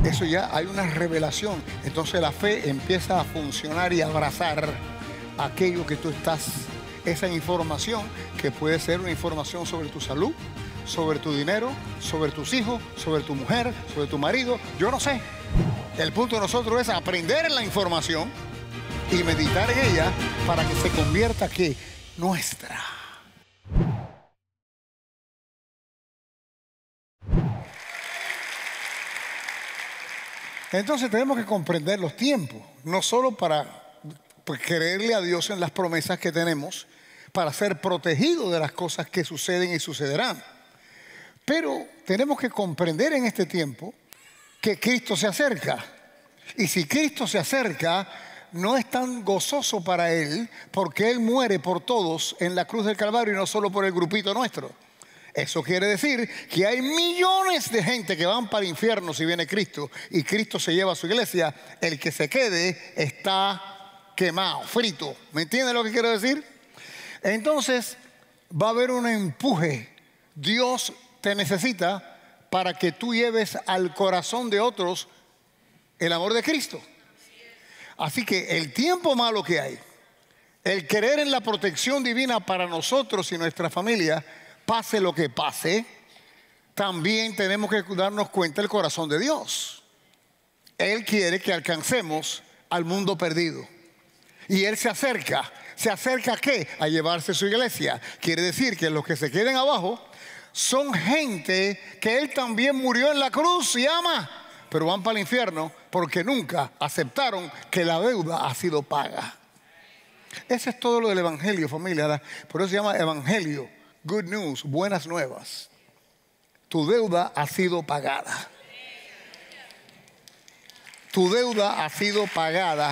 eso ya hay una revelación. Entonces la fe empieza a funcionar y a abrazar aquello que tú estás, esa información que puede ser una información sobre tu salud, sobre tu dinero, sobre tus hijos, sobre tu mujer, sobre tu marido, yo no sé. El punto de nosotros es aprender en la información y meditar en ella para que se convierta ¿qué? Nuestra. Entonces tenemos que comprender los tiempos, no solo para creerle a Dios en las promesas que tenemos, para ser protegidos de las cosas que suceden y sucederán. Pero tenemos que comprender en este tiempo que Cristo se acerca. Y si Cristo se acerca, no es tan gozoso para Él, porque Él muere por todos en la cruz del Calvario y no solo por el grupito nuestro. Eso quiere decir que hay millones de gente que van para el infierno si viene Cristo y Cristo se lleva a su iglesia. El que se quede está quemado, frito. ¿Me entienden lo que quiero decir? Entonces va a haber un empuje. Dios te necesita para que tú lleves al corazón de otros el amor de Cristo. Así que el tiempo malo que hay, el creer en la protección divina para nosotros y nuestra familia, pase lo que pase, también tenemos que darnos cuenta del corazón de Dios. Él quiere que alcancemos al mundo perdido. Y Él se acerca. ¿Se acerca a qué? A llevarse su iglesia. Quiere decir que los que se queden abajo son gente que Él también murió en la cruz y ama, pero van para el infierno porque nunca aceptaron que la deuda ha sido paga. Eso es todo lo del evangelio, familia. Por eso se llama evangelio. Good news, buenas nuevas. Tu deuda ha sido pagada. Tu deuda ha sido pagada.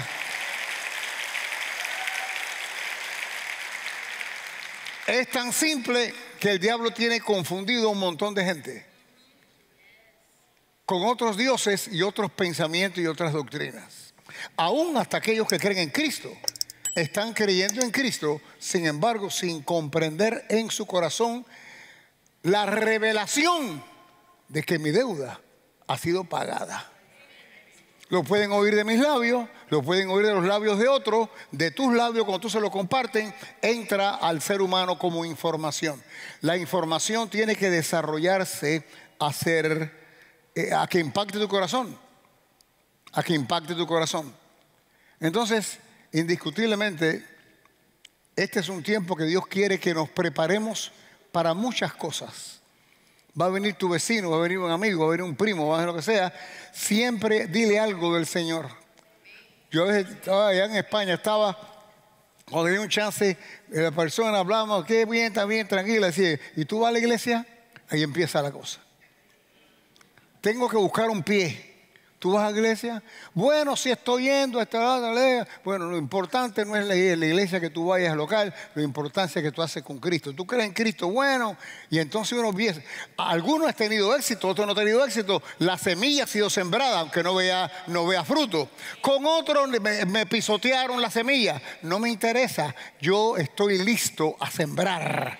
Es tan simple que el diablo tiene confundido a un montón de gente con otros dioses y otros pensamientos y otras doctrinas. Aún hasta aquellos que creen en Cristo están creyendo en Cristo, sin embargo, sin comprender en su corazón la revelación de que mi deuda ha sido pagada. Lo pueden oír de mis labios, lo pueden oír de los labios de otros, de tus labios cuando tú se lo comparten, entra al ser humano como información. La información tiene que desarrollarse a que impacte tu corazón, a que impacte tu corazón. Entonces, indiscutiblemente, este es un tiempo que Dios quiere que nos preparemos para muchas cosas. Va a venir tu vecino, va a venir un amigo, va a venir un primo, va a venir lo que sea. Siempre dile algo del Señor. Yo a veces estaba allá en España, cuando tenía un chance, la persona hablamos, qué bien, está bien, tranquila. Decía, ¿y tú vas a la iglesia? Ahí empieza la cosa. Tengo que buscar un pie. ¿Tú vas a la iglesia? Bueno, si estoy yendo a esta iglesia. Bueno, lo importante no es la iglesia que tú vayas al local, lo importante es que tú haces con Cristo. ¿Tú crees en Cristo? Bueno, y entonces uno piensa, algunos han tenido éxito, otros no han tenido éxito. La semilla ha sido sembrada, aunque no vea fruto. Con otros me pisotearon la semilla. No me interesa, yo estoy listo a sembrar.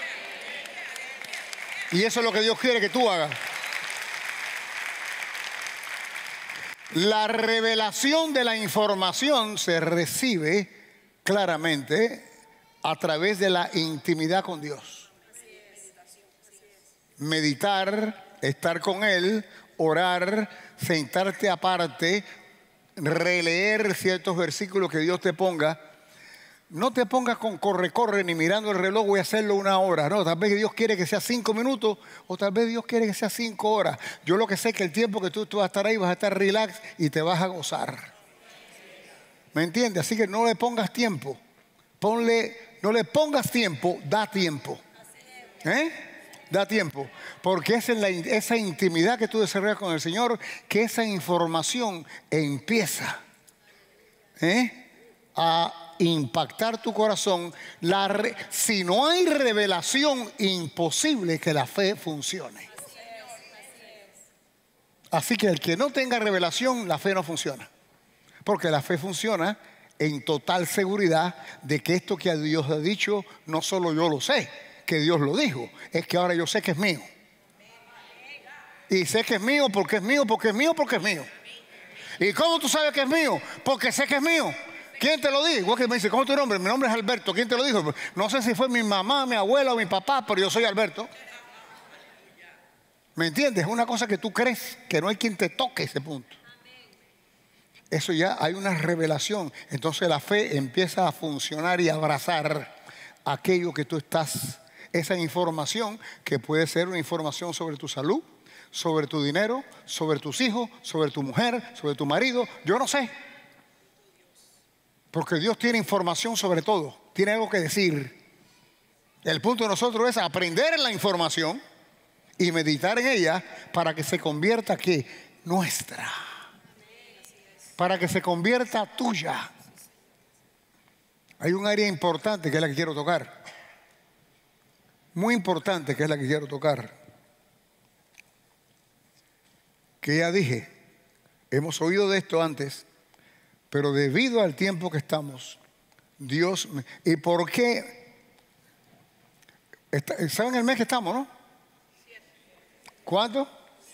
Y eso es lo que Dios quiere que tú hagas. La revelación de la información se recibe claramente a través de la intimidad con Dios. Meditar, estar con Él, orar, sentarte aparte, releer ciertos versículos que Dios te ponga. No te pongas con corre, ni mirando el reloj, voy a hacerlo 1 hora. No, tal vez Dios quiere que sea 5 minutos o tal vez Dios quiere que sea 5 horas. Yo lo que sé es que el tiempo que tú vas a estar ahí, vas a estar relax y te vas a gozar. ¿Me entiendes? Así que no le pongas tiempo. No le pongas tiempo, da tiempo. Da tiempo. Porque es en esa intimidad que tú desarrollas con el Señor que esa información empieza a impactar tu corazón. Si no hay revelación, imposible que la fe funcione. Así que el que no tenga revelación, la fe no funciona. Porque la fe funciona en total seguridad de que esto que Dios ha dicho, no solo yo lo sé, que Dios lo dijo, es que ahora yo sé que es mío. Y sé que es mío, porque es mío, porque es mío, porque es mío. ¿Y cómo tú sabes que es mío? Porque sé que es mío. ¿Quién te lo dijo? Igual que me dice, ¿cómo es tu nombre? Mi nombre es Alberto. ¿Quién te lo dijo? No sé si fue mi mamá, mi abuela o mi papá, pero yo soy Alberto. ¿Me entiendes? Es una cosa que tú crees, que no hay quien te toque ese punto. Eso ya hay una revelación. Entonces la fe empieza a funcionar y a abrazar aquello que tú estás, esa información que puede ser una información sobre tu salud, sobre tu dinero, sobre tus hijos, sobre tu mujer, sobre tu marido. Yo no sé. Porque Dios tiene información sobre todo. Tiene algo que decir. El punto de nosotros es aprender en la información y meditar en ella para que se convierta ¿qué? Nuestra. Para que se convierta tuya. Hay un área importante que es la que quiero tocar. Muy importante que es la que quiero tocar. Que ya dije, hemos oído de esto antes, pero debido al tiempo que estamos, Dios... ¿Y por qué? ¿Saben el mes que estamos, no? ¿Cuánto?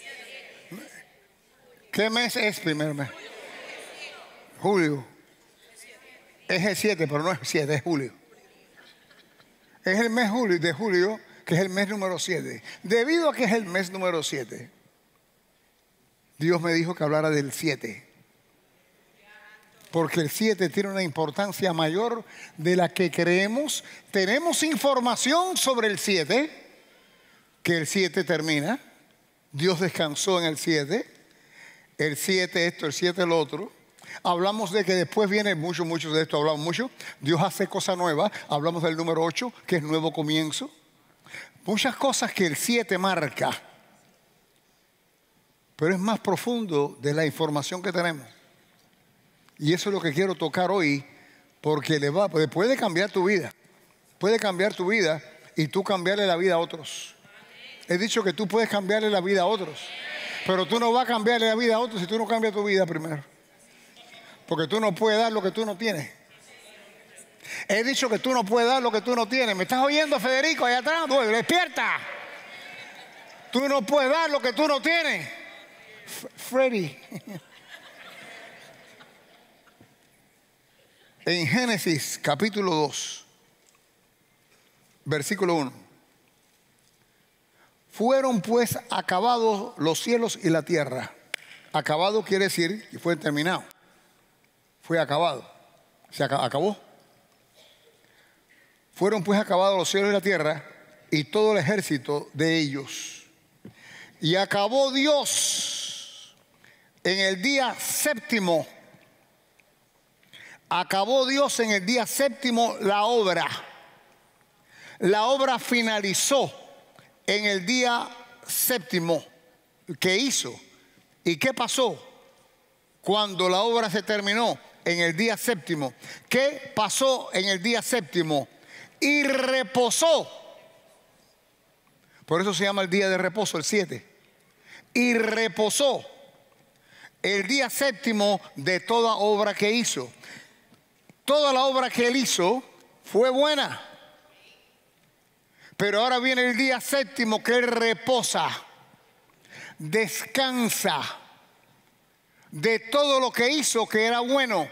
¿Qué mes es primer mes? Julio. Es el 7, pero no es el 7, es julio. Es el mes de julio, que es el mes número 7. Debido a que es el mes número 7, Dios me dijo que hablara del 7. Porque el 7 tiene una importancia mayor de la que creemos. Tenemos información sobre el 7, que el 7 termina. Dios descansó en el 7. El 7 esto, el 7 el otro. Hablamos de que después viene mucho de esto, hablamos mucho. Dios hace cosas nuevas. Hablamos del número 8, que es nuevo comienzo. Muchas cosas que el 7 marca. Pero es más profundo de la información que tenemos. Y eso es lo que quiero tocar hoy, porque puede cambiar tu vida. Puede cambiar tu vida y tú cambiarle la vida a otros. He dicho que tú puedes cambiarle la vida a otros. Pero tú no vas a cambiarle la vida a otros si tú no cambias tu vida primero. Porque tú no puedes dar lo que tú no tienes. He dicho que tú no puedes dar lo que tú no tienes. ¿Me estás oyendo, Federico, allá atrás? ¡Despierta! Tú no puedes dar lo que tú no tienes. Freddy. En Génesis capítulo 2, versículo 1. Fueron pues acabados los cielos y la tierra. Acabado quiere decir que fue terminado. Fue acabado. Se acabó. Fueron pues acabados los cielos y la tierra y todo el ejército de ellos. Y acabó Dios en el día séptimo. Acabó Dios en el día séptimo la obra. La obra finalizó en el día séptimo. ¿Qué hizo? ¿Y qué pasó cuando la obra se terminó en el día séptimo? ¿Qué pasó en el día séptimo? Y reposó. Por eso se llama el día de reposo, el 7. Y reposó el día séptimo de toda obra que hizo. Toda la obra que él hizo fue buena. Pero ahora viene el día séptimo que él reposa, descansa de todo lo que hizo que era bueno.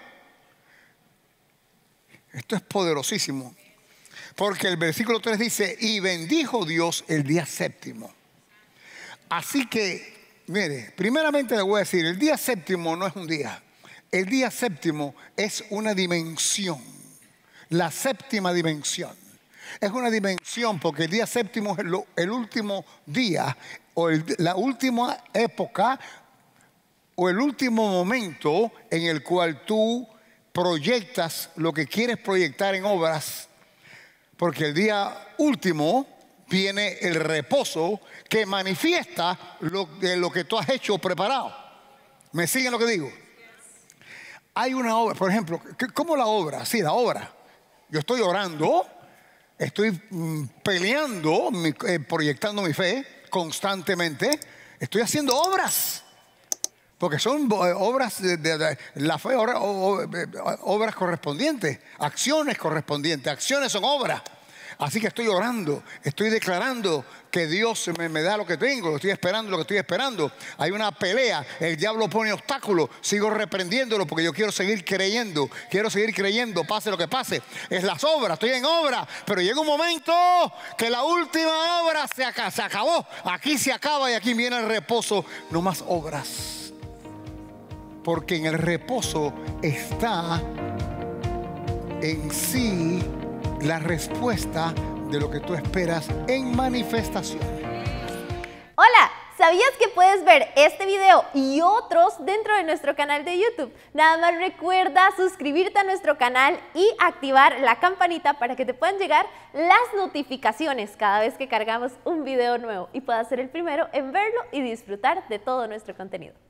Esto es poderosísimo. Porque el versículo 3 dice, y bendijo Dios el día séptimo. Así que, mire, primeramente le voy a decir, el día séptimo no es un día. El día séptimo es una dimensión. La séptima dimensión. Es una dimensión porque el día séptimo es el último día o la última época o el último momento en el cual tú proyectas lo que quieres proyectar en obras. Porque el día último viene el reposo que manifiesta lo que tú has hecho o preparado. ¿Me siguen lo que digo? Hay una obra, por ejemplo, ¿cómo la obra? Sí, la obra. Yo estoy orando, estoy peleando, proyectando mi fe constantemente. Estoy haciendo obras. Porque son obras de la fe, obras correspondientes, acciones correspondientes. Acciones son obras. Así que estoy orando, estoy declarando que Dios me da lo que tengo, estoy esperando lo que estoy esperando. Hay una pelea, el diablo pone obstáculos, sigo reprendiéndolo porque yo quiero seguir creyendo, pase lo que pase. Es las obras, estoy en obra, pero llega un momento que la última obra se acabó. Aquí se acaba y aquí viene el reposo, no más obras. Porque en el reposo está en sí la respuesta de lo que tú esperas en manifestación. Hola, ¿sabías que puedes ver este video y otros dentro de nuestro canal de YouTube? Nada más recuerda suscribirte a nuestro canal y activar la campanita para que te puedan llegar las notificaciones cada vez que cargamos un video nuevo y puedas ser el primero en verlo y disfrutar de todo nuestro contenido.